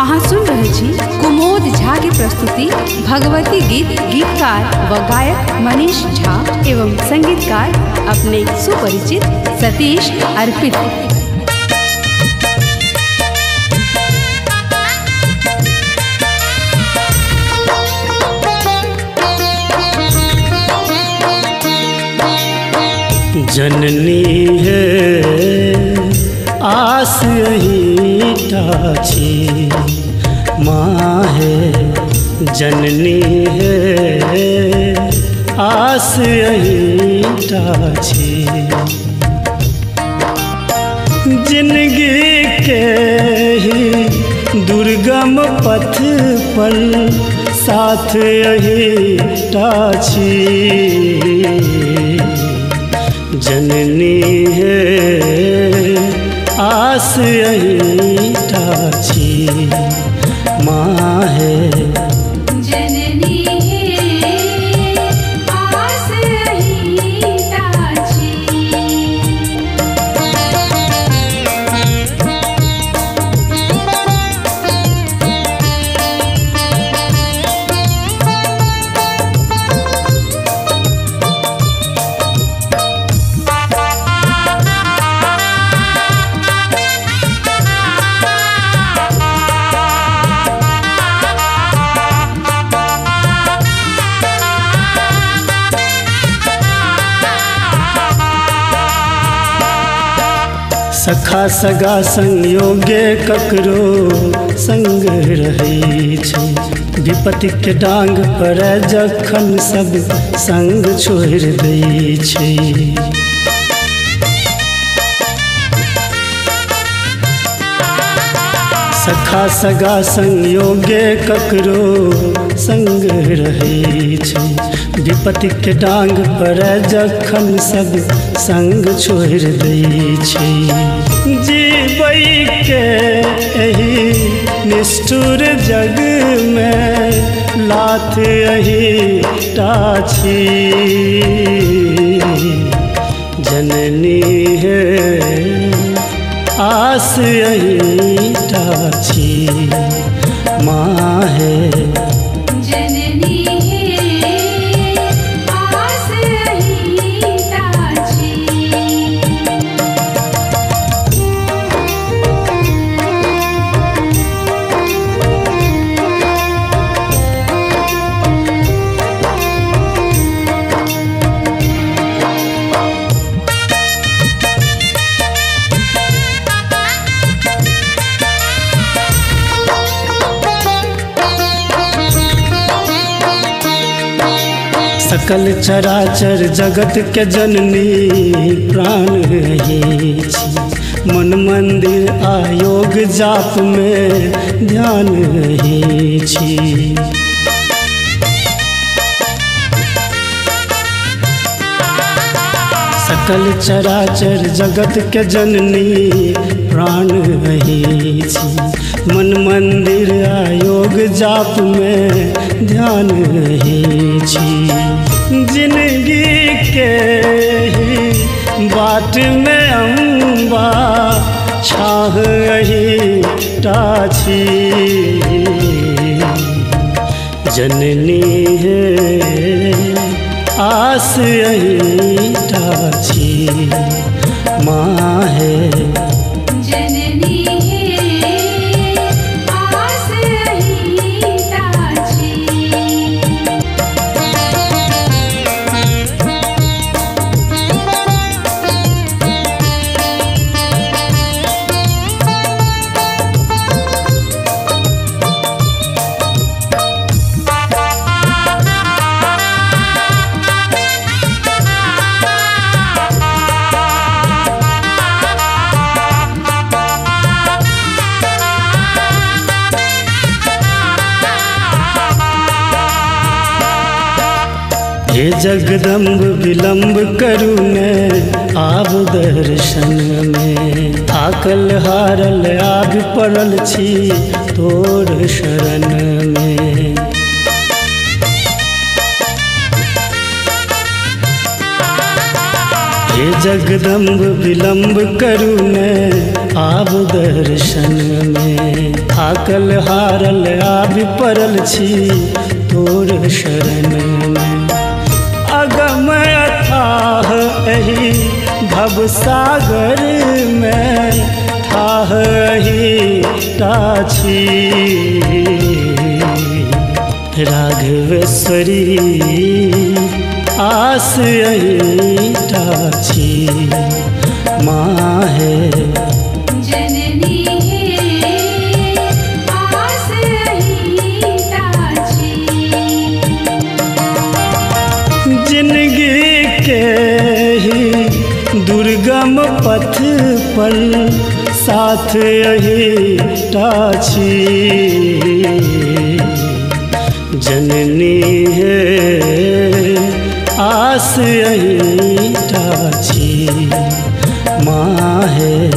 अहाँ सुन रहे छी कुमोद झा की प्रस्तुति भगवती गीत। गीतकार व गायक मनीष झा एवं संगीतकार अपने सुपरिचित सतीश अर्पित। जननी है आस यही टाछी, माँ है जननी है आस यही टाछी। जिंदगी के ही दुर्गम पथ पर साथ यही टाछी। जननी है आस यही टाछी, माँ है जननी है आस यही टाछी। सखा सगा संयोगे ककरो संग रहै छै। विपत्ति के डांग पर जखन सब संग छोड़ि दै छै। सखा सगा संयोगे ककरो संग रहै छै। विपत्ति के डांग पर जखन सब संग छोड़ि दै छै। जीवै के एही निष्ठुर जग में लाथ यही टाछी। जननी है आस यही टाछी, माँ है जननी है आस यही टाछी। सकल चराचर जगत के जननी प्राण रही छी। मन मंदिर आयोग जाप में ध्यान रही छी। सकल चराचर जगत के जननी प्राण रही छी। मन मंदिर आयोग जाप में ध्यान रही छी। जिंदगी के ही बाट में अम्बा छाह यही टाछी। जननी है आस यही टाछी, माँ है जननी है आस यही टाछी। हे जगदम्ब विलम्ब करू ने आब दर्शन में। थाकल हारल आब पड़ल छी तोर शरण में। हे जगदम्ब विलम्ब करू ने आब दर्शन में। थाकल हारल आब पड़ल छी तोर शरण में। अगम अथाह एहि भव सागर में थाह एहि टाछी। राघवेश्वरी आस एहि टाछी। माँ है जननी है आस एहि टाछी। जिंदगी के ही दुर्गम पथ पर साथ एहि टाछी। जननी है आस एहि टाछी। माँ है